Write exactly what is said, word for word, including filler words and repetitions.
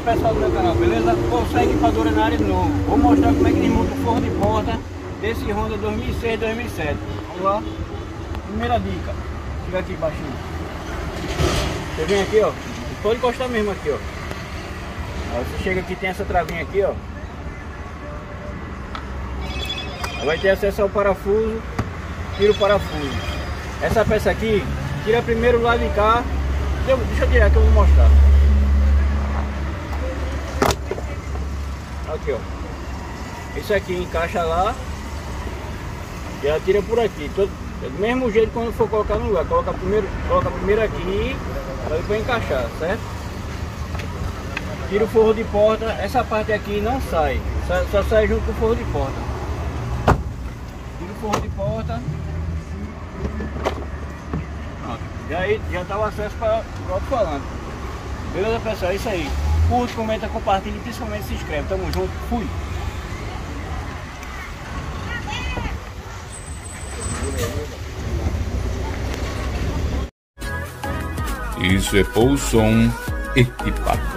pessoal do meu canal, beleza? Pulsar equipadora na área de novo. Vou mostrar como é que desmonta o forro de porta desse Honda dois mil e seis dois mil e sete. Vamos lá. Primeira dica. Chega aqui baixinho. Você vem aqui, ó. Pode encostar mesmo aqui, ó. Aí você chega aqui, tem essa travinha aqui, ó. Aí vai ter acesso ao parafuso. Tira o parafuso. Essa peça aqui, tira primeiro o lado de cá. Deixa eu tirar que eu vou mostrar. Aqui, ó. Isso aqui encaixa lá. E ela tira por aqui. Todo, do mesmo jeito quando for colocar no lugar. Coloca primeiro, coloca primeiro aqui para depois encaixar, certo? Tira o forro de porta. Essa parte aqui não sai. Só, só sai junto com o forro de porta. Tira o forro de porta. Pronto. E aí já está o acesso para o alto-falante. Beleza, pessoal? É isso aí. Curte, comenta, compartilha e principalmente se inscreve. Tamo junto. Fui! Isso é Poulson Equipado.